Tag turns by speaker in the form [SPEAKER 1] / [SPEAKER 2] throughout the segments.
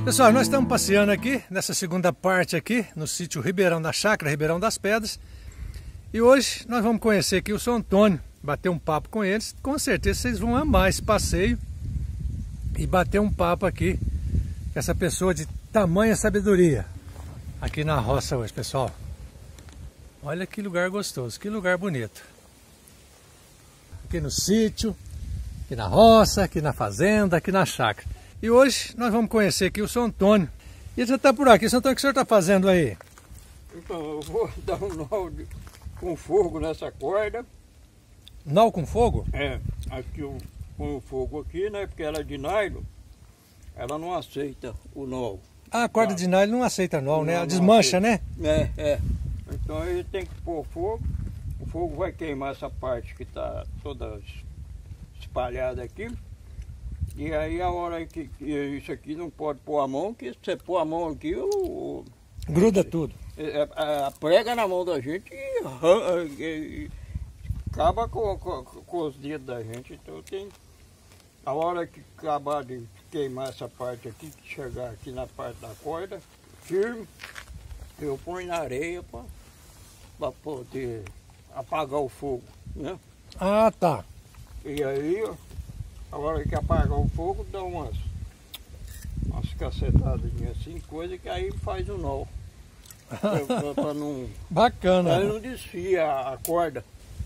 [SPEAKER 1] Pessoal, nós estamos passeando aqui, nessa segunda parte aqui, no sítio Ribeirão da Chácara, Ribeirão das Pedras. E hoje nós vamos conhecer aqui o São Antônio, bater um papo com eles. Com certeza vocês vão amar esse passeio e bater um papo aqui com essa pessoa de tamanha sabedoria aqui na roça hoje, pessoal. Olha que lugar gostoso, que lugar bonito. Aqui no sítio, aqui na roça, aqui na fazenda, aqui na chácara. E hoje nós vamos conhecer aqui o São Antônio. E ele já está por aqui. São Antônio, o que o senhor está fazendo aí?
[SPEAKER 2] Então, eu vou dar um nó com fogo nessa corda.
[SPEAKER 1] Nó com fogo?
[SPEAKER 2] É, aqui eu ponho o fogo aqui, né? Porque ela é de nylon, ela não aceita o nó.
[SPEAKER 1] Ah, a corda de nylon não aceita nó,
[SPEAKER 2] Não,
[SPEAKER 1] né? Ela
[SPEAKER 2] não
[SPEAKER 1] desmancha,
[SPEAKER 2] aceita.
[SPEAKER 1] né?
[SPEAKER 2] É. Então aí tem que pôr fogo. O fogo vai queimar essa parte que está toda espalhada aqui. E aí a hora que isso aqui não pode pôr a mão, que se você pôr a mão aqui,
[SPEAKER 1] Gruda tudo.
[SPEAKER 2] prega na mão da gente e acaba com os dedos da gente. Então tem a hora que acabar de queimar essa parte aqui, que chegar aqui na parte da corda, firme, eu ponho na areia para poder apagar o fogo, né?
[SPEAKER 1] Ah, tá.
[SPEAKER 2] E aí, a hora que apagar o fogo, dá umas cacetadinhas assim, coisa que aí faz o nó. Pra não...
[SPEAKER 1] Bacana.
[SPEAKER 2] Aí não desfia a corda.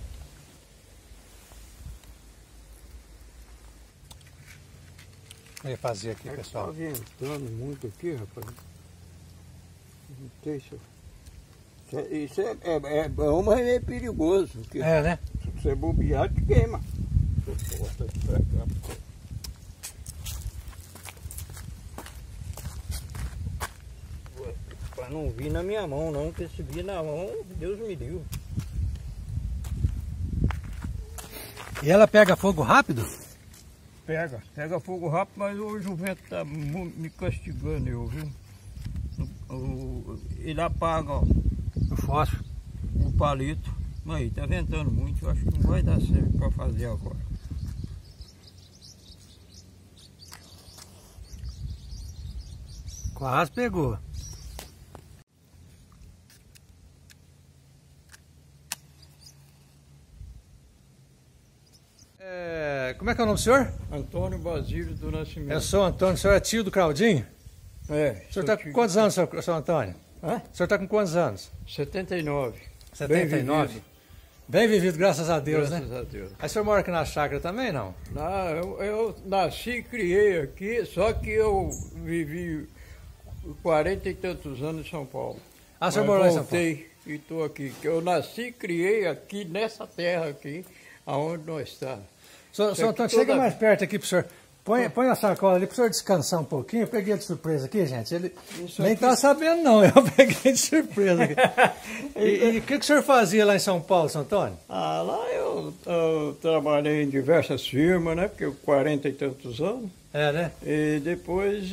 [SPEAKER 1] Eu ia fazer aqui, pessoal.
[SPEAKER 2] Tá ventando muito aqui, rapaz. Não sei se... Isso é bom, mas é meio perigoso. Porque
[SPEAKER 1] É, né?
[SPEAKER 2] se você bobear, te queima. Bota aqui pra cá. Pra não vir na minha mão, não, porque se vir na mão, Deus me livre.
[SPEAKER 1] E ela pega fogo rápido?
[SPEAKER 2] Pega fogo rápido, mas hoje o vento tá me castigando, eu, viu? Ele apaga, ó,
[SPEAKER 1] O fósforo.
[SPEAKER 2] o palito. Aí, tá ventando muito, eu acho que não vai dar certo pra fazer agora.
[SPEAKER 1] Quase pegou. Como é que é o nome do senhor?
[SPEAKER 2] Antônio Basílio do Nascimento.
[SPEAKER 1] Eu sou o Antônio, o senhor é tio do Claudinho?
[SPEAKER 2] É.
[SPEAKER 1] O senhor está com quantos anos, seu Antônio?
[SPEAKER 2] Hã?
[SPEAKER 1] O senhor está com quantos anos?
[SPEAKER 2] 79.
[SPEAKER 1] 79? Bem vivido, graças a Deus,
[SPEAKER 2] Graças
[SPEAKER 1] né?
[SPEAKER 2] a Deus.
[SPEAKER 1] Aí o senhor mora aqui na chácara também, não?
[SPEAKER 2] Eu nasci e criei aqui, só que eu vivi 40 e tantos anos em São Paulo.
[SPEAKER 1] Ah, o senhor
[SPEAKER 2] Mas
[SPEAKER 1] morou em São Paulo?
[SPEAKER 2] voltei e estou aqui. Eu nasci e criei aqui, nessa terra aqui, aonde nós estamos.
[SPEAKER 1] Seu Antônio, chega mais perto aqui pro senhor. Põe a sacola ali pro senhor descansar um pouquinho. Eu peguei de surpresa aqui, gente. Ele
[SPEAKER 2] Isso
[SPEAKER 1] nem
[SPEAKER 2] aqui...
[SPEAKER 1] tá sabendo, não. Eu peguei de surpresa aqui. E o que o senhor fazia lá em São Paulo, seu Antônio?
[SPEAKER 2] Ah, lá eu trabalhei em diversas firmas, né? Porque eu 40 e tantos anos.
[SPEAKER 1] É, né?
[SPEAKER 2] E depois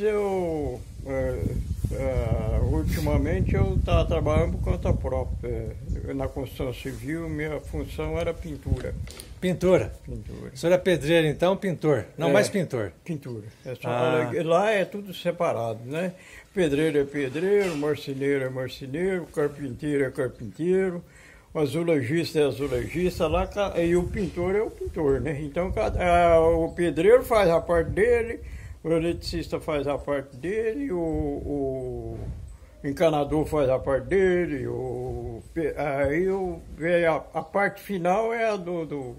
[SPEAKER 2] ultimamente eu estava trabalhando por conta própria. Na construção civil, minha função era pintura.
[SPEAKER 1] Pintura. O senhor é pedreiro, então, pintor. Não, mais pintor.
[SPEAKER 2] Pintura. Lá é tudo separado, né? Pedreiro é pedreiro, marceneiro é marceneiro, carpinteiro é carpinteiro, o azulejista é azulejista, lá, e o pintor é o pintor, né? Então o pedreiro faz a parte dele, o eletricista faz a parte dele, o encanador faz a parte dele, aí a parte final é a do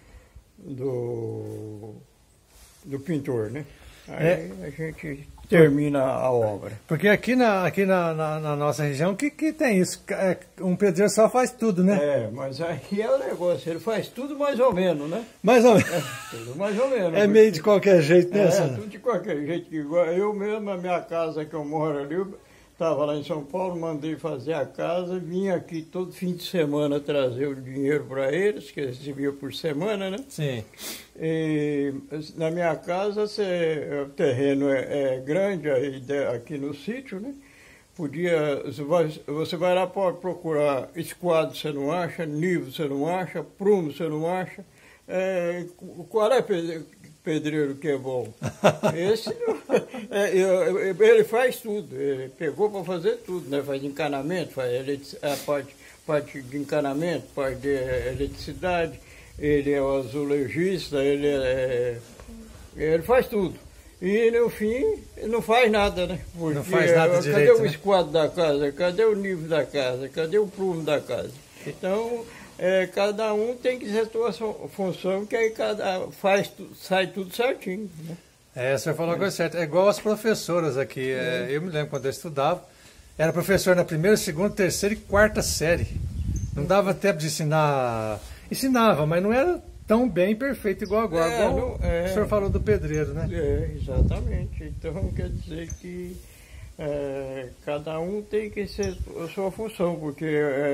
[SPEAKER 2] pintor, né? Aí a gente termina a obra.
[SPEAKER 1] Porque aqui na nossa região, que tem isso? Um pedreiro só faz tudo, né?
[SPEAKER 2] É, mas aí é o negócio, ele faz tudo mais ou menos, né?
[SPEAKER 1] Mais ou menos.
[SPEAKER 2] Tudo mais ou menos.
[SPEAKER 1] É meio de qualquer jeito, né, senhor?
[SPEAKER 2] Tudo de qualquer jeito. Igual eu mesmo, na minha casa que eu moro ali, estava lá em São Paulo, mandei fazer a casa, vim aqui todo fim de semana trazer o dinheiro para eles, que eles recebiam por semana, né?
[SPEAKER 1] Sim.
[SPEAKER 2] E na minha casa, o terreno é grande aí, aqui no sítio, né? Você vai lá, pode procurar esquadro, você não acha, nível você não acha, prumo você não acha. Qual é pedreiro que é bom? Ele faz tudo, ele pegou para fazer tudo, né? Faz encanamento, a parte de encanamento, parte de eletricidade, ele é o azulejista, ele faz tudo. E no fim, não faz nada, né? Porque,
[SPEAKER 1] não faz nada direito,
[SPEAKER 2] cadê o esquadro da casa? Cadê o nível da casa? Cadê o prumo da casa? Então, cada um tem que ter a sua função, que aí sai tudo certinho, né?
[SPEAKER 1] O senhor falou a coisa certa. É igual as professoras aqui. Eu me lembro quando eu estudava, era professor na primeira, segunda, terceira e quarta série. Não dava tempo de ensinar. Ensinava, mas não era tão bem perfeito igual agora. O senhor falou do pedreiro, né?
[SPEAKER 2] Exatamente. Então quer dizer que cada um tem que ser a sua função, porque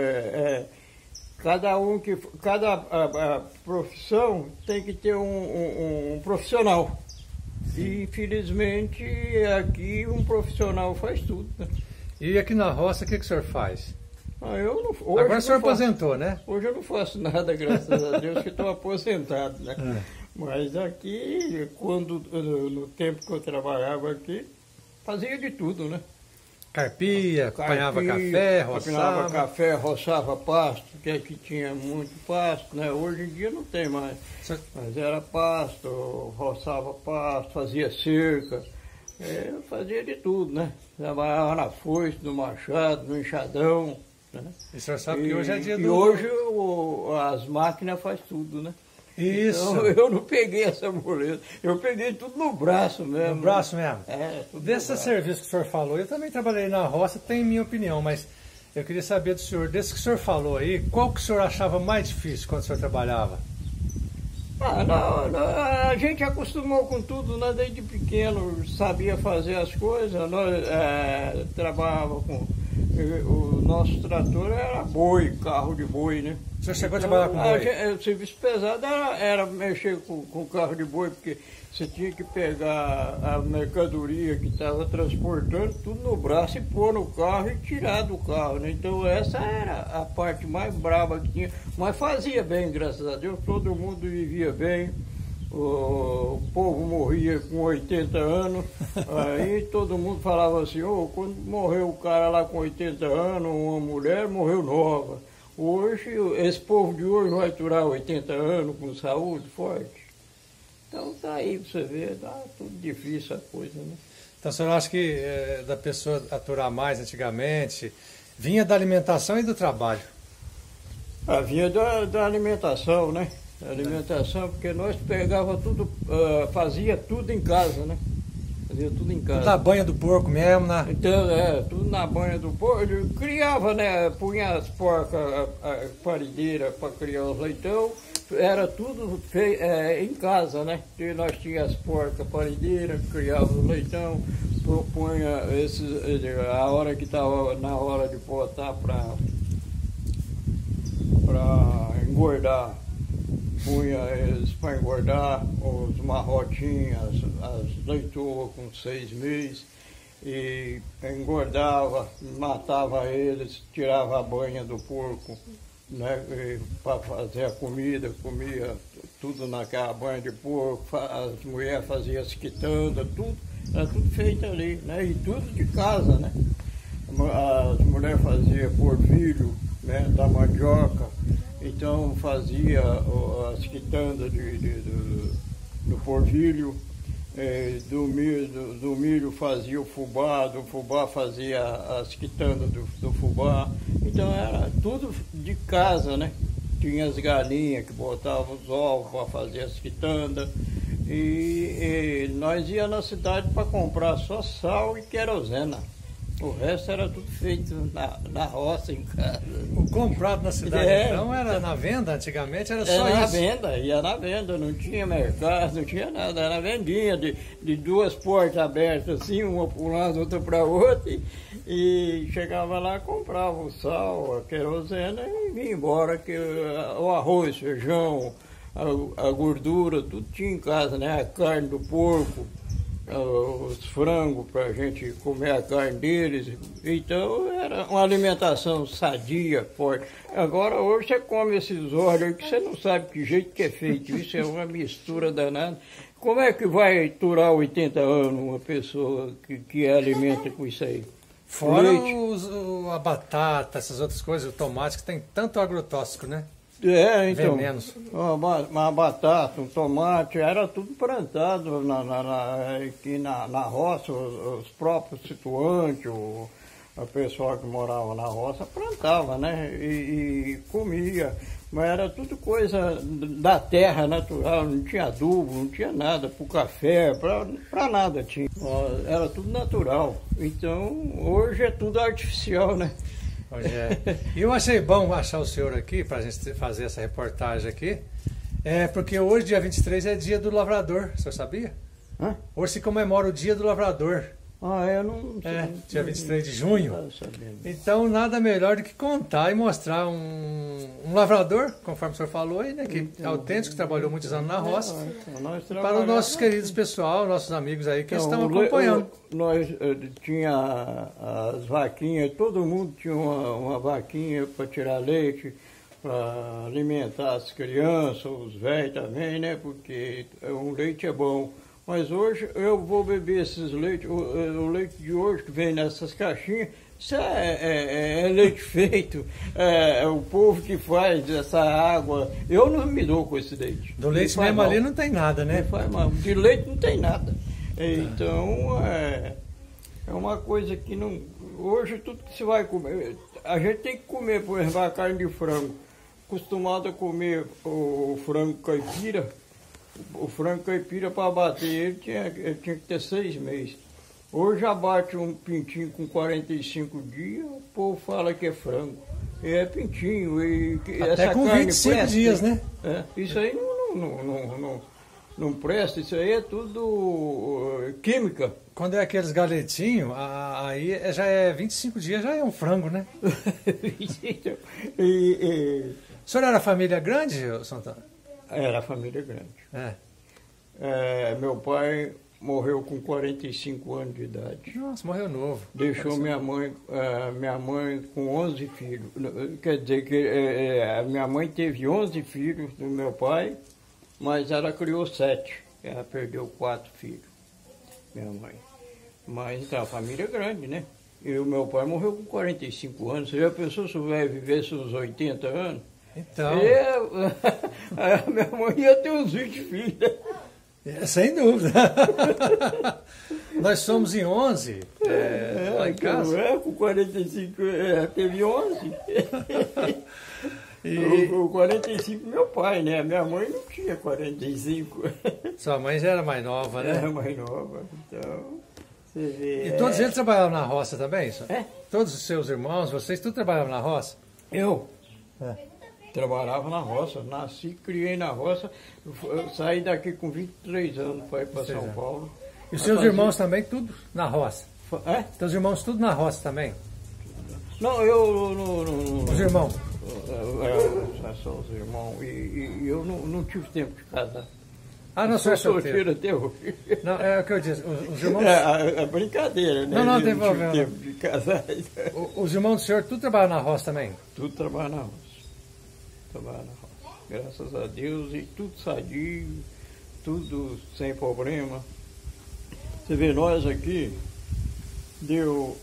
[SPEAKER 2] cada profissão tem que ter um profissional. E infelizmente aqui um profissional faz tudo, né?
[SPEAKER 1] E aqui na roça, o que o senhor faz?
[SPEAKER 2] Agora
[SPEAKER 1] o senhor aposentou, né?
[SPEAKER 2] Hoje eu não faço nada, graças a Deus, que estou aposentado, né? Mas aqui, no tempo que eu trabalhava aqui, fazia de tudo, né?
[SPEAKER 1] Carpia, apanhava café,
[SPEAKER 2] roçava pasto, porque aqui tinha muito pasto, né? Hoje em dia não tem mais. Mas era pasto, roçava pasto, fazia cerca, fazia de tudo, né? Trabalhava na foice, no machado, no enxadão, né?
[SPEAKER 1] E o senhor sabe que hoje é dia do...
[SPEAKER 2] E hoje as máquinas fazem tudo, né?
[SPEAKER 1] Isso.
[SPEAKER 2] Então, eu não peguei essa moleza, eu peguei tudo no braço mesmo.
[SPEAKER 1] No braço mesmo?
[SPEAKER 2] Tudo
[SPEAKER 1] Desse serviço que o senhor falou, eu também trabalhei na roça, tem minha opinião, mas eu queria saber do senhor, desse que o senhor falou aí, qual que o senhor achava mais difícil quando o senhor trabalhava?
[SPEAKER 2] A gente acostumou com tudo, né? Desde pequeno, sabia fazer as coisas, nós trabalhávamos com... O nosso trator era boi, carro de boi, né?
[SPEAKER 1] O senhor chegou a trabalhar com boi?
[SPEAKER 2] O serviço pesado era mexer com carro de boi, porque você tinha que pegar a mercadoria que estava transportando, tudo no braço e pôr no carro e tirar do carro, né? Então essa era a parte mais brava que tinha, mas fazia bem, graças a Deus, todo mundo vivia bem. O povo morria com 80 anos, aí todo mundo falava assim, quando morreu o cara lá com 80 anos, uma mulher morreu nova. Hoje, esse povo de hoje vai durar 80 anos com saúde forte. Então tá aí pra você ver, tá tudo difícil a coisa, né?
[SPEAKER 1] Então o senhor acha que da pessoa aturar mais antigamente, vinha da alimentação e do trabalho?
[SPEAKER 2] Vinha da alimentação, né? Alimentação, porque nós pegava tudo, fazia tudo em casa, né? Fazia tudo em casa.
[SPEAKER 1] Tudo na banha do porco mesmo, né?
[SPEAKER 2] Então, tudo na banha do porco. Ele criava, né? Punha as porcas, a parideira para criar os leitão. Era tudo em casa, né? E nós tínhamos as porcas parideiras, criava os leitão, punha a hora que estava na hora de botar para engordar. Punha eles para engordar, os marrotinhos, as leitoas com 6 meses, e engordava, matava eles, tirava a banha do porco, né, para fazer a comida, comia tudo naquela banha de porco, as mulheres faziam as quitandas, tudo, era tudo feito ali, né, e tudo de casa, né. As mulheres faziam porvilho, né, da mandioca. Então fazia as quitandas do porvilho, do milho fazia o fubá, do fubá fazia as quitandas do fubá. Então era tudo de casa, né? Tinha as galinhas que botavam os ovos para fazer as quitandas. E nós ia na cidade para comprar só sal e querosena. O resto era tudo feito na roça, em casa.
[SPEAKER 1] O comprado na cidade, então, era na venda antigamente? Era só
[SPEAKER 2] isso? Ia na venda, não tinha mercado, não tinha nada. Era vendinha de 2 portas abertas, assim, uma para um lado, outra para outra. E chegava lá, comprava o sal, a querosena e vinha embora. Que o arroz, feijão, a gordura, tudo tinha em casa, né? A carne do porco. os frangos para a gente comer a carne deles. Então era uma alimentação sadia, forte. Agora hoje você come esses óleos aí que você não sabe que jeito que é feito. Isso é uma mistura danada. Como é que vai durar 80 anos uma pessoa que alimenta com isso aí?
[SPEAKER 1] Fora a batata, essas outras coisas, o tomate, que tem tanto agrotóxico, né?
[SPEAKER 2] Então,
[SPEAKER 1] venenos.
[SPEAKER 2] Uma batata, um tomate, era tudo plantado aqui na roça, os próprios situantes, a pessoa que morava na roça plantava, né? E comia. Mas era tudo coisa da terra natural, não tinha adubo, não tinha nada, para o café, para nada tinha. Era tudo natural. Então, hoje é tudo artificial, né?
[SPEAKER 1] E eu achei bom achar o senhor aqui, para a gente fazer essa reportagem aqui, porque hoje, dia 23, é dia do lavrador, o senhor sabia?
[SPEAKER 2] Hã?
[SPEAKER 1] Hoje se comemora o dia do lavrador.
[SPEAKER 2] Eu não sei.
[SPEAKER 1] Dia 23 de junho. Então, nada melhor do que contar e mostrar um lavrador, conforme o senhor falou aí, né? Que é autêntico, que trabalhou muitos anos na roça. Para os nossos queridos pessoal, nossos amigos aí que estão acompanhando.
[SPEAKER 2] Nós tinha as vaquinhas, todo mundo tinha uma vaquinha para tirar leite, para alimentar as crianças, os velhos também, né? Porque o leite é bom. Mas hoje eu vou beber esses leites, o leite de hoje que vem nessas caixinhas, isso é leite feito, é o povo que faz essa água. Eu não me dou com esse leite.
[SPEAKER 1] Do leite mesmo ali não tem nada, né?
[SPEAKER 2] Não faz mal. De leite não tem nada. Então é uma coisa que não. Hoje tudo que se vai comer, a gente tem que comer, por exemplo, a carne de frango. Acostumado a comer o frango caipira. O frango caipira, para bater ele tinha que ter 6 meses. Hoje abate um pintinho com 45 dias, o povo fala que é frango. E é pintinho.
[SPEAKER 1] Até
[SPEAKER 2] essa
[SPEAKER 1] com
[SPEAKER 2] carne
[SPEAKER 1] 25
[SPEAKER 2] presta,
[SPEAKER 1] dias, né?
[SPEAKER 2] Isso aí não presta, isso aí é tudo química.
[SPEAKER 1] Quando é aqueles galetinhos, aí já é 25 dias, já é um frango, né? O senhor era família grande, Santana?
[SPEAKER 2] Era família grande. Meu pai morreu com 45 anos de idade.
[SPEAKER 1] Nossa, morreu novo.
[SPEAKER 2] Deixou minha mãe com 11 filhos. Quer dizer que a minha mãe teve 11 filhos do meu pai, mas ela criou 7. Ela perdeu 4 filhos, minha mãe. Mas então, a família é grande, né? E o meu pai morreu com 45 anos. Você já pensou se vai viver uns 80 anos?
[SPEAKER 1] Então.
[SPEAKER 2] A minha mãe ia ter uns 20 filhos.
[SPEAKER 1] Sem dúvida. Nós somos em 11 lá em casa.
[SPEAKER 2] Com 45, teve 11. O 45 meu pai, né? Minha mãe não tinha 45.
[SPEAKER 1] Sua mãe já era mais nova, né?
[SPEAKER 2] Era mais nova, então. Você vê,
[SPEAKER 1] e todos eles trabalhavam na roça também?
[SPEAKER 2] É?
[SPEAKER 1] Todos os seus irmãos, vocês, tudo trabalhavam na roça?
[SPEAKER 2] Eu? Trabalhava na roça, nasci, criei na roça, saí daqui com 23 anos para ir para São Paulo.
[SPEAKER 1] E os seus irmãos também, tudo na roça? Teus irmãos tudo na roça também?
[SPEAKER 2] Não, eu não.
[SPEAKER 1] Os irmãos?
[SPEAKER 2] Só os irmãos. E eu não tive tempo de casar.
[SPEAKER 1] Não sou
[SPEAKER 2] solteiro até hoje.
[SPEAKER 1] Não, é o que eu disse, os irmãos...
[SPEAKER 2] É brincadeira, né?
[SPEAKER 1] Não tem problema.
[SPEAKER 2] Tempo de casar.
[SPEAKER 1] Os irmãos do senhor, tudo trabalha na roça também?
[SPEAKER 2] Tudo trabalha na roça. Graças a Deus, e tudo sadio, tudo sem problema. Você vê, nós aqui, veio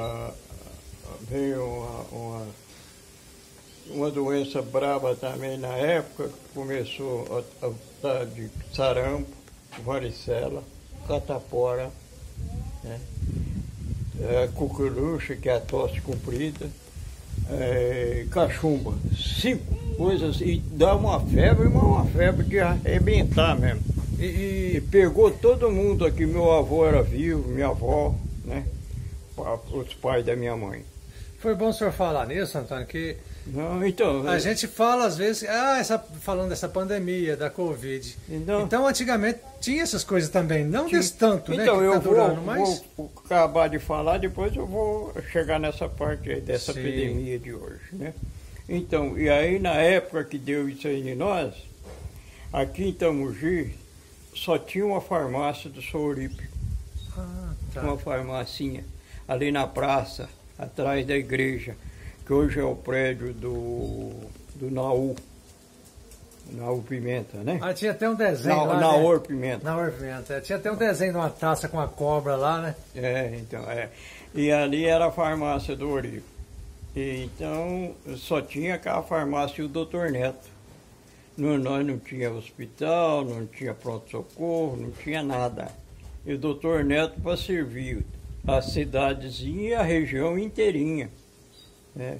[SPEAKER 2] uma doença brava também na época, começou a estar de sarampo, varicela, catapora, né? Coqueluche, que é a tosse comprida, cachumba, 5 coisas, e dá uma febre de arrebentar mesmo. E pegou todo mundo aqui, meu avô era vivo, minha avó, né? Os pais da minha mãe.
[SPEAKER 1] Foi bom o senhor falar nisso, Antônio, que
[SPEAKER 2] não, então,
[SPEAKER 1] a gente fala às vezes, falando dessa pandemia, da Covid. Então antigamente tinha essas coisas também, não desse tanto, né?
[SPEAKER 2] Então eu vou acabar de falar, depois eu vou chegar nessa parte aí, dessa epidemia de hoje, né? Então, e aí na época que deu isso aí em nós, aqui em Tamogi, só tinha uma farmácia do Souripe.
[SPEAKER 1] Tá.
[SPEAKER 2] Uma farmacinha ali na praça, atrás da igreja, que hoje é o prédio do Naú Pimenta, né?
[SPEAKER 1] Tinha até um desenho lá,
[SPEAKER 2] Naú Pimenta.
[SPEAKER 1] Naú Pimenta. Tinha até um desenho de uma taça com a cobra lá, né?
[SPEAKER 2] Então. E ali era a farmácia do Origo. Então, só tinha aquela farmácia e o Dr. Neto. Nós não tinha hospital, não tinha pronto-socorro, não tinha nada. E o Dr. Neto para servir a cidadezinha e a região inteirinha, né?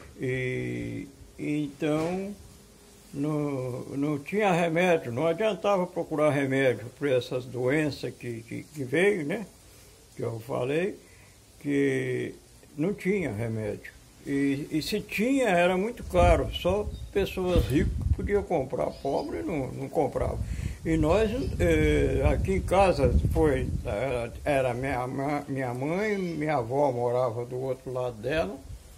[SPEAKER 2] Então, não tinha remédio, não adiantava procurar remédio para essas doenças que veio, né? Que eu falei, que não tinha remédio. E se tinha, era muito caro, só pessoas ricas podiam comprar, pobre não compravam. E nós, aqui em casa, era minha mãe, minha avó morava do outro lado dela.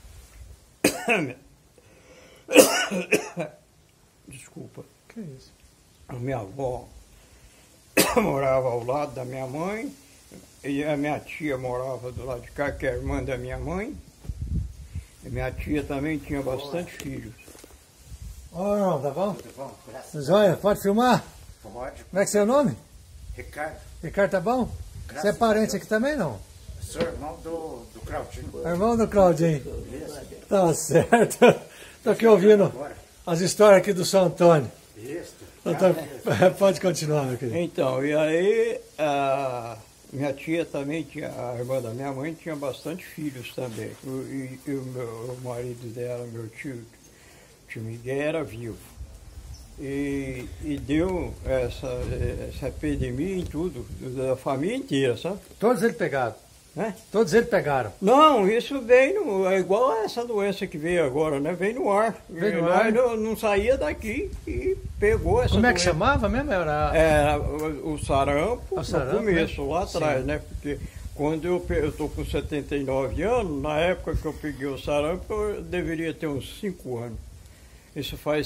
[SPEAKER 2] Desculpa.
[SPEAKER 1] Que isso?
[SPEAKER 2] A minha avó morava ao lado da minha mãe, e a minha tia morava do lado de cá, que é a irmã da minha mãe. E minha tia também tinha bastante filhos.
[SPEAKER 1] Não, tá bom?
[SPEAKER 3] Tudo bom? Graças
[SPEAKER 1] Joia, pode filmar?
[SPEAKER 3] Pode.
[SPEAKER 1] Como é que é seu nome?
[SPEAKER 3] Ricardo,
[SPEAKER 1] Ricardo, tá bom?
[SPEAKER 3] Graças
[SPEAKER 1] Você é
[SPEAKER 3] a
[SPEAKER 1] parente
[SPEAKER 3] Deus.
[SPEAKER 1] aqui também, não?
[SPEAKER 3] sou irmão do Claudinho.
[SPEAKER 1] Irmão do Claudinho.
[SPEAKER 3] Isso.
[SPEAKER 1] Tá certo. Tô aqui ouvindo
[SPEAKER 3] Agora.
[SPEAKER 1] as histórias aqui do São Antônio.
[SPEAKER 3] Isso.
[SPEAKER 1] Então, pode continuar, meu querido.
[SPEAKER 2] Então, e aí, minha tia também tinha, a irmã da minha mãe tinha bastante filhos também. E o marido dela, meu tio Miguel, era vivo. E deu essa epidemia em tudo, da família inteira, sabe?
[SPEAKER 1] Todos eles pegaram.
[SPEAKER 2] Né?
[SPEAKER 1] Todos eles pegaram.
[SPEAKER 2] Não, isso veio, é igual a essa doença que veio agora, né? Veio no ar.
[SPEAKER 1] Veio no ar?
[SPEAKER 2] Não saía daqui e pegou essa
[SPEAKER 1] Como é
[SPEAKER 2] doença.
[SPEAKER 1] que chamava mesmo?
[SPEAKER 2] Era o sarampo,
[SPEAKER 1] O sarampo,
[SPEAKER 2] no começo,
[SPEAKER 1] né?
[SPEAKER 2] lá atrás,
[SPEAKER 1] Sim.
[SPEAKER 2] né? Porque quando eu estou com 79 anos, na época que eu peguei o sarampo, eu deveria ter uns 5 anos. Isso faz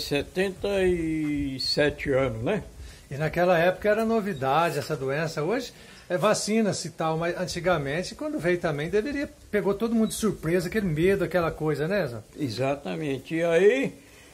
[SPEAKER 2] 77 anos, né?
[SPEAKER 1] E naquela época era novidade essa doença. Hoje é vacina-se e tal, mas antigamente, quando veio também, pegou todo mundo de surpresa, aquele medo, aquela coisa, né, Zé?
[SPEAKER 2] Exatamente. E aí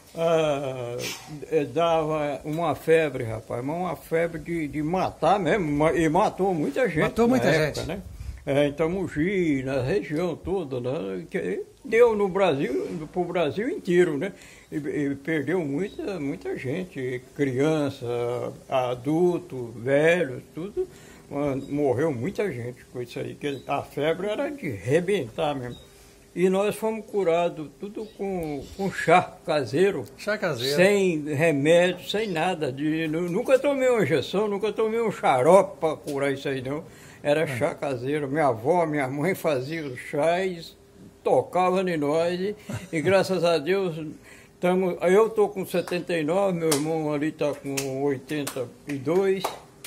[SPEAKER 2] dava uma febre, rapaz, mas uma febre de matar mesmo, e matou muita gente.
[SPEAKER 1] Matou muita
[SPEAKER 2] época,
[SPEAKER 1] gente.
[SPEAKER 2] né? Então Mogi, na região toda, né? Que deu no Brasil, pro Brasil inteiro, né? E perdeu muita gente, criança, adulto, velho, tudo. Morreu muita gente com isso aí, que a febre era de arrebentar mesmo. E nós fomos curados tudo com chá caseiro.
[SPEAKER 1] Chá caseiro.
[SPEAKER 2] Sem remédio, sem nada. Nunca tomei uma injeção, nunca tomei um xarope para curar isso aí não. Era chá caseiro. Minha avó, minha mãe faziam os chás, tocavam em nós e graças a Deus eu estou com 79, meu irmão ali está com 82.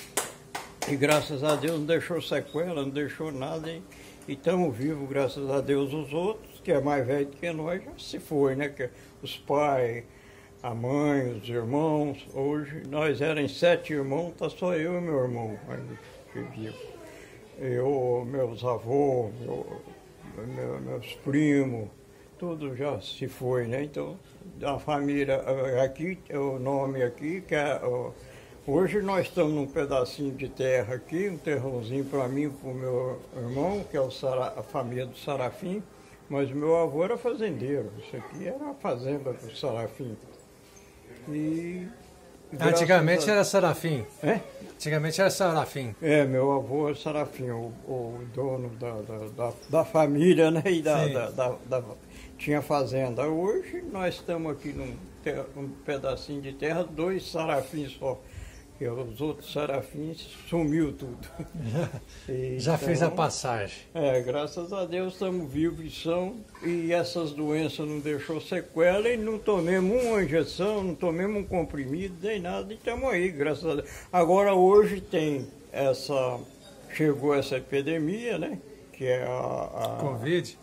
[SPEAKER 2] E graças a Deus não deixou sequela, não deixou nada. E estamos vivos, graças a Deus. Os outros, que é mais velho que nós, já se foi, né? Que os pais, a mãe, os irmãos. Hoje nós éramos 7 irmãos, tá só eu e meu irmão ainda que vivo. Meus avós, meus primos, tudo já se foi, né? Então, a família aqui, o nome aqui, que é... Hoje nós estamos num pedacinho de terra aqui, um terrãozinho para mim e para o meu irmão, que é a família do Sarafim, mas meu avô era fazendeiro, isso aqui era a fazenda do Sarafim. E
[SPEAKER 1] Antigamente era Sarafim.
[SPEAKER 2] É?
[SPEAKER 1] Antigamente era Sarafim.
[SPEAKER 2] Meu avô era Sarafim, o dono da família, né? E tinha fazenda. Hoje nós estamos aqui num pedacinho de terra, 2 sarafins só. Que os outros sarafins sumiu tudo.
[SPEAKER 1] Já fez a passagem.
[SPEAKER 2] Graças a Deus estamos vivos e são, e essas doenças não deixou sequela e não tomemos uma injeção, não tomemos um comprimido, nem nada, e estamos aí, graças a Deus. Agora hoje chegou essa epidemia, né? Que é a
[SPEAKER 1] Covid?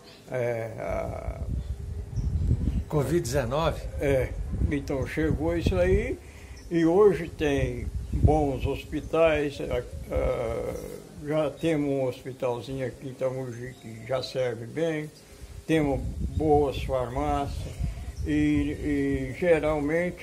[SPEAKER 1] Covid-19?
[SPEAKER 2] Então chegou isso aí e hoje tem bons hospitais, Já temos um hospitalzinho aqui em Itamogi que já serve bem, temos boas farmácias e geralmente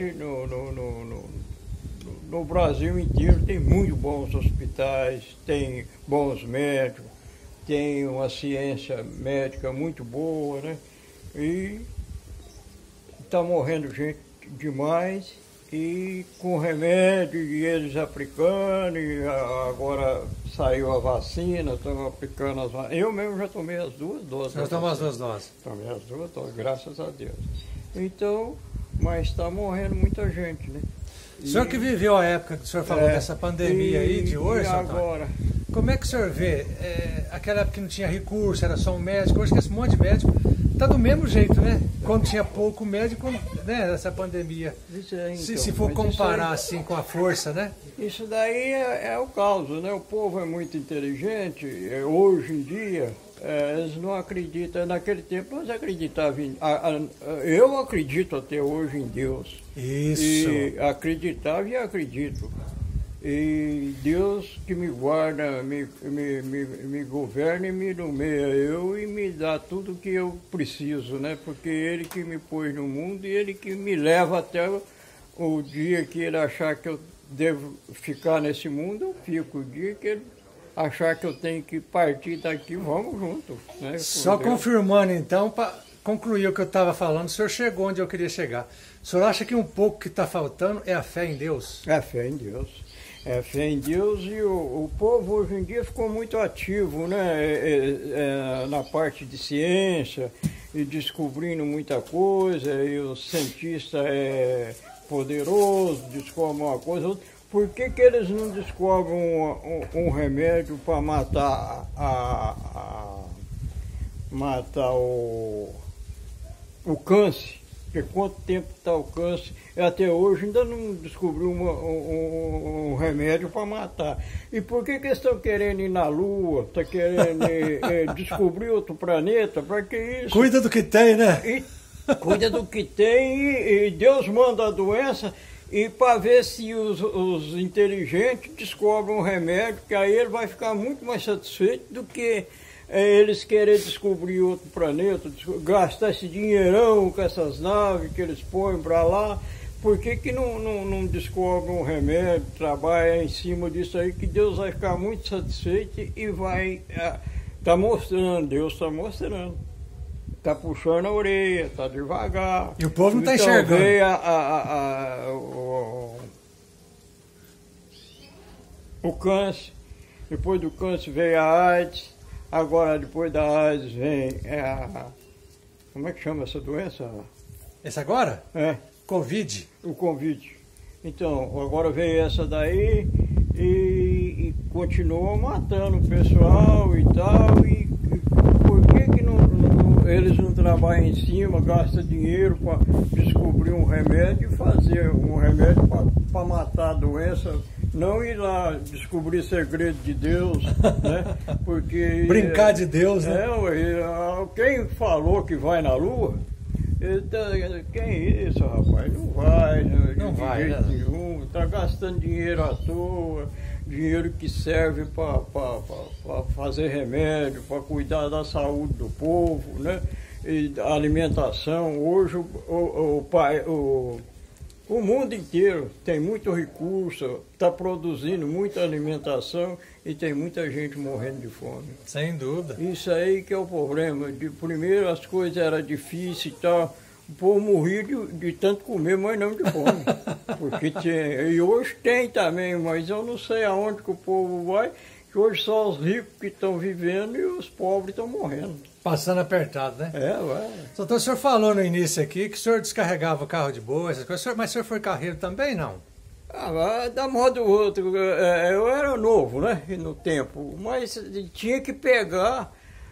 [SPEAKER 2] no Brasil inteiro tem muito bons hospitais, tem bons médicos, tem uma ciência médica muito boa, né? E está morrendo gente demais e com remédio e eles aplicando, e agora saiu a vacina, estão aplicando as vacinas. Eu mesmo já tomei as 2 doses.
[SPEAKER 1] Você já tomou as 2 doses?
[SPEAKER 2] Tomei as 2 doses, graças a Deus. Então, mas está morrendo muita gente, né?
[SPEAKER 1] O senhor que viveu a época que o senhor falou dessa pandemia aí de hoje,
[SPEAKER 2] e agora?
[SPEAKER 1] Como é que o senhor vê? Aquela época que não tinha recurso, era só um médico, hoje tem esse monte de médico, tá do mesmo jeito, né? Quando tinha pouco médico, né, essa pandemia.
[SPEAKER 2] Isso é, então,
[SPEAKER 1] se for comparar
[SPEAKER 2] aí,
[SPEAKER 1] assim com a força, né?
[SPEAKER 2] Isso daí é o caos, né? O povo é muito inteligente, hoje em dia, eles não acreditam, naquele tempo nós acreditávamos, eu acredito até hoje em Deus.
[SPEAKER 1] Isso.
[SPEAKER 2] E acreditava e acredito. E Deus que me guarda, me governa e me nomeia eu e me dá tudo que eu preciso, né? Porque Ele que me pôs no mundo e Ele que me leva até o dia que Ele achar que eu devo ficar nesse mundo, eu fico. O dia que Ele achar que eu tenho que partir daqui, vamos junto. Né?
[SPEAKER 1] Só confirmando então, para concluir o que eu estava falando, o senhor chegou onde eu queria chegar. O senhor acha que um pouco que está faltando é a fé em Deus?
[SPEAKER 2] É a fé em Deus. É fé em Deus e o povo hoje em dia ficou muito ativo, né? Na parte de ciência e descobrindo muita coisa, e o cientista é poderoso, descobre uma coisa, outra. Por que eles não descobrem um remédio para matar o câncer? Porque quanto tempo está o câncer? Até hoje ainda não descobriu um remédio para matar. E por que eles estão querendo ir na Lua? Estão querendo descobrir outro planeta? Para que isso?
[SPEAKER 1] Cuida do que tem, né?
[SPEAKER 2] Cuida do que tem e Deus manda a doença e para ver se os inteligentes descobrem um remédio, que aí ele vai ficar muito mais satisfeito do que eles querem descobrir outro planeta, gastar esse dinheirão com essas naves que eles põem para lá. Por que não descobre um remédio, trabalha em cima disso aí, que Deus vai ficar muito satisfeito e vai... Está mostrando, Deus está mostrando. Está puxando a orelha, está devagar.
[SPEAKER 1] E o povo não está
[SPEAKER 2] então,
[SPEAKER 1] enxergando.
[SPEAKER 2] Veio o câncer, depois do câncer veio a AIDS, agora depois da AIDS vem como é que chama essa doença?
[SPEAKER 1] Esse agora? Covid.
[SPEAKER 2] O Covid. Então, agora veio essa daí e continua matando o pessoal e tal. E por que eles não trabalham em cima, gastam dinheiro para descobrir um remédio e fazer um remédio para matar a doença? Não ir lá descobrir segredo de Deus, né? Porque...
[SPEAKER 1] Brincar de Deus, né?
[SPEAKER 2] Quem falou que vai na Lua... Quem é isso, rapaz? Não vai,
[SPEAKER 1] não vai,
[SPEAKER 2] de jeito nenhum. Está gastando dinheiro à toa, dinheiro que serve para fazer remédio, para cuidar da saúde do povo, né? E da alimentação. Hoje o mundo inteiro tem muito recurso, está produzindo muita alimentação e tem muita gente morrendo de fome.
[SPEAKER 1] Sem dúvida.
[SPEAKER 2] Isso aí que é o problema. Primeiro as coisas eram difíceis e tal, o povo morria de tanto comer, mas não de fome. Porque e hoje tem também, mas eu não sei aonde que o povo vai, que hoje só os ricos que estão vivendo e os pobres estão morrendo.
[SPEAKER 1] Passando apertado, né?
[SPEAKER 2] Vai.
[SPEAKER 1] Então o senhor falou no início aqui que o senhor descarregava o carro de boa, essas coisas, mas o senhor foi carreiro também, não?
[SPEAKER 2] Da modo ou outro, eu era novo, né, no tempo, mas tinha que pegar,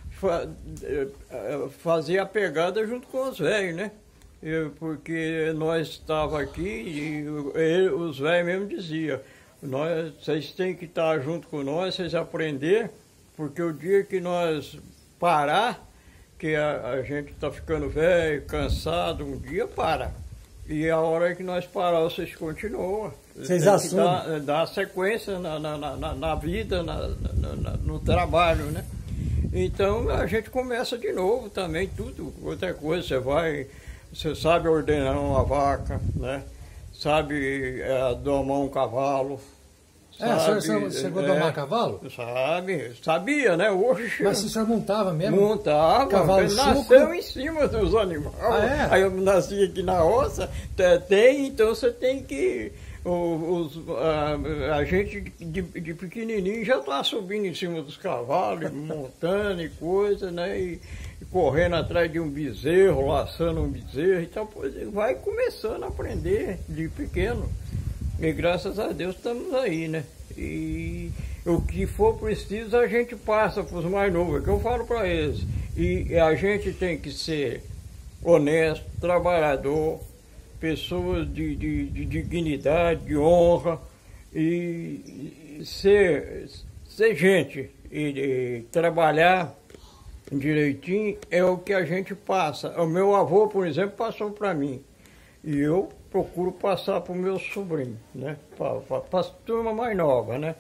[SPEAKER 2] fazer a pegada junto com os velhos, né? Porque nós estávamos aqui e os velhos mesmo diziam, vocês têm que estar junto com nós, vocês aprender, porque o dia que nós parar, que a gente está ficando velho, cansado, um dia para. E a hora que nós parar, vocês continuam.
[SPEAKER 1] Vocês
[SPEAKER 2] tem
[SPEAKER 1] assumem.
[SPEAKER 2] que dar sequência na vida, no trabalho, né? Então a gente começa de novo também, tudo, outra coisa, você sabe ordenar uma vaca, né? Sabe domar um cavalo.
[SPEAKER 1] O senhor chegou a domar cavalo?
[SPEAKER 2] Sabia, né? Hoje.
[SPEAKER 1] Mas o senhor montava mesmo?
[SPEAKER 2] Montava,
[SPEAKER 1] cavalo
[SPEAKER 2] nasceu em cima dos animais. Aí eu nasci aqui na roça, então você tem que. A gente de pequenininho já está subindo em cima dos cavalos, montando e coisa, né? E correndo atrás de um bezerro, laçando um bezerro. Então, vai começando a aprender de pequeno. E graças a Deus estamos aí, né? E o que for preciso a gente passa para os mais novos, é que eu falo para eles. E a gente tem que ser honesto, trabalhador, pessoas de dignidade, de honra, e ser gente, e trabalhar direitinho é o que a gente passa. O meu avô, por exemplo, passou para mim. E eu procuro passar para o meu sobrinho, né? Para a turma mais nova, né?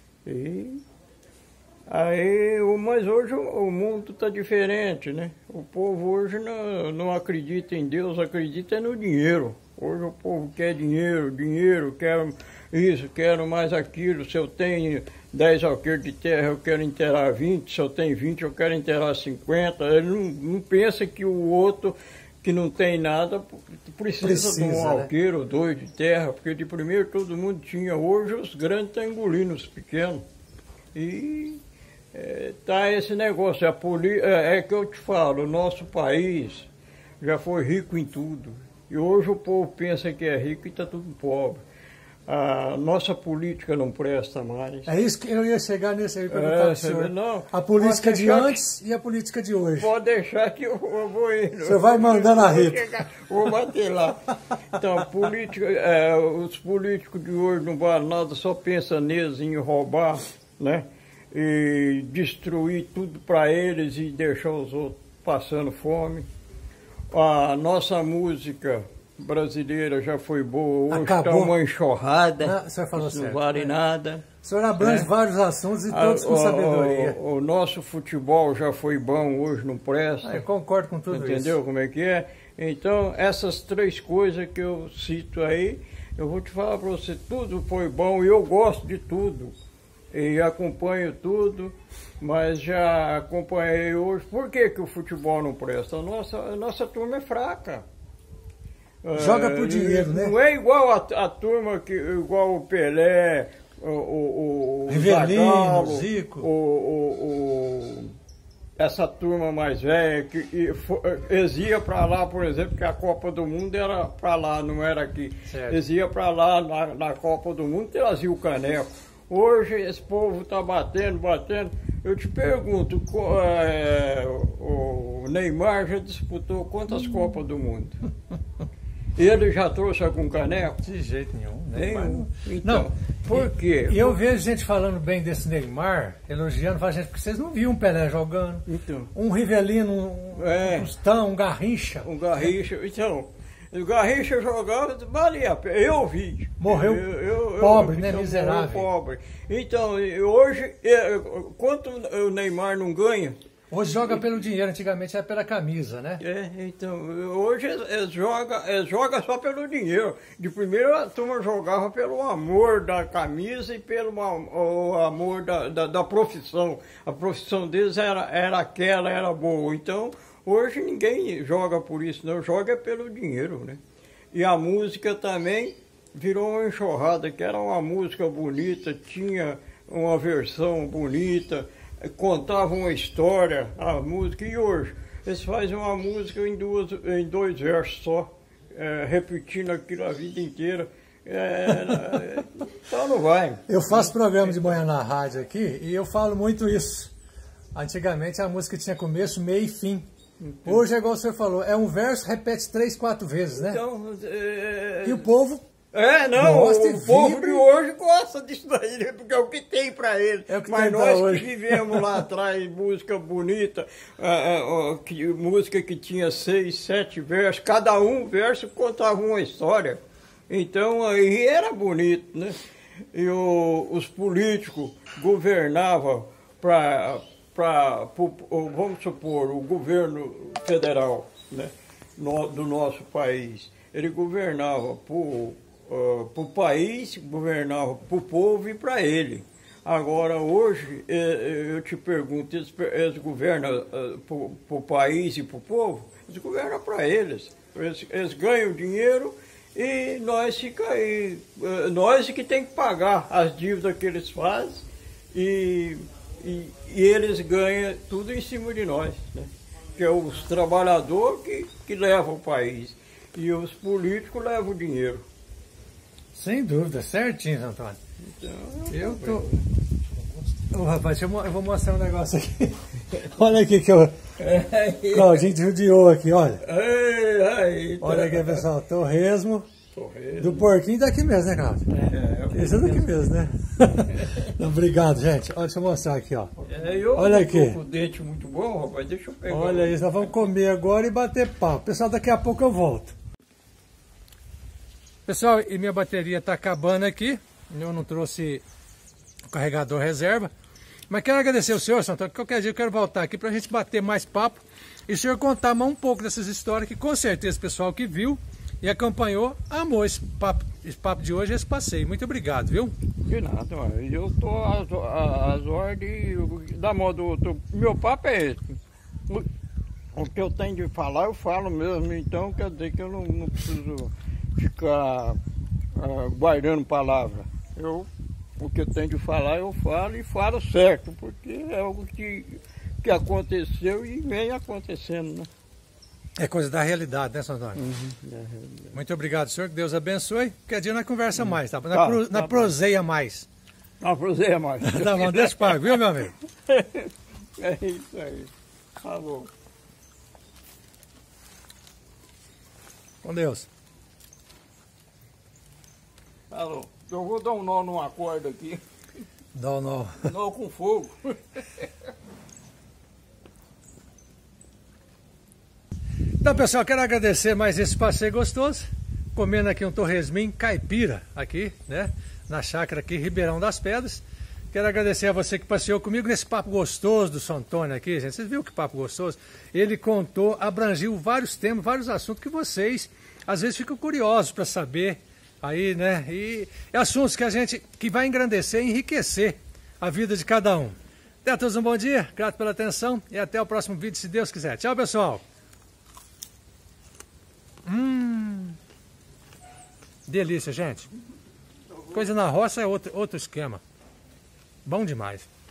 [SPEAKER 2] Mas hoje o mundo está diferente, né? O povo hoje não acredita em Deus, acredita no dinheiro. Hoje o povo quer dinheiro, quer isso, quero mais aquilo. Se eu tenho 10 alqueires de terra, eu quero enterrar 20. Se eu tenho 20, eu quero enterrar 50. Ele não pensa que o outro que não tem nada precisa de um alqueire ou 2 de terra, porque de primeiro todo mundo tinha. Hoje os grandes estão engolindo os pequenos. E tá esse negócio. É que eu te falo, o nosso país já foi rico em tudo. E hoje o povo pensa que é rico e está tudo pobre. A nossa política não presta mais.
[SPEAKER 1] É isso que eu ia chegar nisso aí, perguntar ao senhor.
[SPEAKER 2] Não,
[SPEAKER 1] a política de antes e a política de hoje.
[SPEAKER 2] Pode deixar que eu vou indo.
[SPEAKER 1] O senhor vai mandando a reta.
[SPEAKER 2] Vou bater lá. Então, os políticos de hoje não valem nada, só pensam neles em roubar, né? E destruir tudo para eles e deixar os outros passando fome. A nossa música brasileira já foi boa, hoje está uma enxurrada, não vale nada.
[SPEAKER 1] O senhor abrange vários assuntos e todos com sabedoria.
[SPEAKER 2] O nosso futebol já foi bom, hoje não presta.
[SPEAKER 1] Eu concordo com tudo isso.
[SPEAKER 2] Entendeu como é que é? Então, essas 3 coisas que eu cito aí, eu vou te falar para você, tudo foi bom e eu gosto de tudo. E acompanho tudo, mas já acompanhei hoje. Por que o futebol não presta? A nossa turma é fraca.
[SPEAKER 1] Joga por dinheiro, né?
[SPEAKER 2] Não é igual a turma, igual o Pelé, o
[SPEAKER 1] Rivelino,
[SPEAKER 2] Zagallo,
[SPEAKER 1] o Zico.
[SPEAKER 2] Essa turma mais velha, eles iam para lá, por exemplo, que a Copa do Mundo era para lá, não era aqui. Certo. Eles iam para lá na Copa do Mundo e traziam o caneco. Hoje esse povo está batendo. Eu te pergunto, o Neymar já disputou quantas Copas do Mundo? Ele já trouxe algum caneco?
[SPEAKER 1] De jeito nenhum.
[SPEAKER 2] Nenhum. Então, não. Por quê?
[SPEAKER 1] E eu vejo gente falando bem desse Neymar, elogiando, falando, gente, porque vocês não viram um Pelé jogando.
[SPEAKER 2] Então.
[SPEAKER 1] Um Rivelino, um Tostão, um Garrincha.
[SPEAKER 2] Um Garrincha. Então, o Garrincha jogava, valia a pena. Eu vi.
[SPEAKER 1] Morreu pobre, né? Miserável.
[SPEAKER 2] Pobre. Então, hoje, quanto o Neymar não ganha?
[SPEAKER 1] Hoje joga pelo dinheiro, antigamente era pela camisa, né?
[SPEAKER 2] Então, hoje eles jogam só pelo dinheiro. De primeiro a turma jogava pelo amor da camisa e pelo amor da profissão. A profissão deles era boa. Então, hoje ninguém joga por isso, não. Joga pelo dinheiro, né? E a música também virou uma enxurrada, que era uma música bonita, tinha uma versão bonita, contava uma história, a música. E hoje, eles fazem uma música em 2 versos só, repetindo aquilo a vida inteira. Então não vai.
[SPEAKER 1] Eu faço programa de manhã na rádio aqui e eu falo muito isso. Antigamente a música tinha começo, meio e fim. Então, hoje é igual o senhor falou, é um verso, repete 3, 4 vezes, né?
[SPEAKER 2] Então,
[SPEAKER 1] e o povo...
[SPEAKER 2] o povo de hoje gosta disso daí, né? Porque é o que tem para ele. Mas nós que vivemos lá atrás, música bonita, música que tinha 6, 7 versos, cada um verso contava uma história. Então aí era bonito, né? E os políticos governavam vamos supor, o governo federal, né, do nosso país. Ele governava para o país, governava para o povo e para ele. Agora, hoje, eu te pergunto, eles governam para o país e para o povo? Eles governam para eles. Eles ganham dinheiro e nós que tem que pagar as dívidas que eles fazem e eles ganham tudo em cima de nós, né? Que é os trabalhadores que levam o país e os políticos levam o dinheiro.
[SPEAKER 1] Sem dúvida, certinho, Seu Antônio.
[SPEAKER 2] Então,
[SPEAKER 1] Eu tô... Ô, rapaz, eu vou mostrar um negócio aqui. Olha aqui que eu... Claudinho judiou aqui, olha. Olha aqui, pessoal, torresmo do porquinho daqui mesmo, né, Cláudio? Esse é daqui mesmo, né? Não, obrigado, gente. Olha, deixa eu mostrar aqui, ó. Olha aqui.
[SPEAKER 2] Com o dente muito bom, rapaz, deixa eu pegar.
[SPEAKER 1] Olha isso, nós vamos comer agora e bater papo. Pessoal, daqui a pouco eu volto. Pessoal, e minha bateria está acabando aqui. Eu não trouxe o carregador reserva. Mas quero agradecer ao senhor, Seu Antônio. Qualquer dia eu quero voltar aqui para a gente bater mais papo. E o senhor contar mais um pouco dessas histórias que com certeza o pessoal que viu e acompanhou amou esse papo de hoje, esse passeio. Muito obrigado, viu?
[SPEAKER 2] De nada, eu estou às ordens da moda. Meu papo é esse. O que eu tenho de falar, eu falo mesmo. Então quer dizer que eu não preciso ficar guardando palavra. O que eu tenho de falar, eu falo e falo certo, porque é algo que aconteceu e vem acontecendo, né?
[SPEAKER 1] É coisa da realidade, né, Seu Antônio? Muito obrigado, senhor. Que Deus abençoe. Qualquer dia nós conversa mais, tá? Na proseia mais.
[SPEAKER 2] Na proseia mais.
[SPEAKER 1] Tá bom, deixa pago, viu, meu amigo?
[SPEAKER 2] É isso aí. Tá bom.
[SPEAKER 1] Com Deus.
[SPEAKER 2] Alô, eu vou dar um nó numa corda aqui.
[SPEAKER 1] Dá um nó.
[SPEAKER 2] Nó com fogo.
[SPEAKER 1] Então, pessoal, quero agradecer mais esse passeio gostoso. Comendo aqui um torresminho caipira aqui, né? Na chácara aqui, Ribeirão das Pedras. Quero agradecer a você que passeou comigo nesse papo gostoso do Seu Antônio aqui, gente. Vocês viram que papo gostoso? Ele contou, abrangiu vários temas, vários assuntos que vocês, às vezes, ficam curiosos para saber aí, né? E assuntos que vai engrandecer e enriquecer a vida de cada um. Até a todos um bom dia, grato pela atenção e até o próximo vídeo, se Deus quiser. Tchau, pessoal! Delícia, gente. Coisa na roça é outro esquema. Bom demais.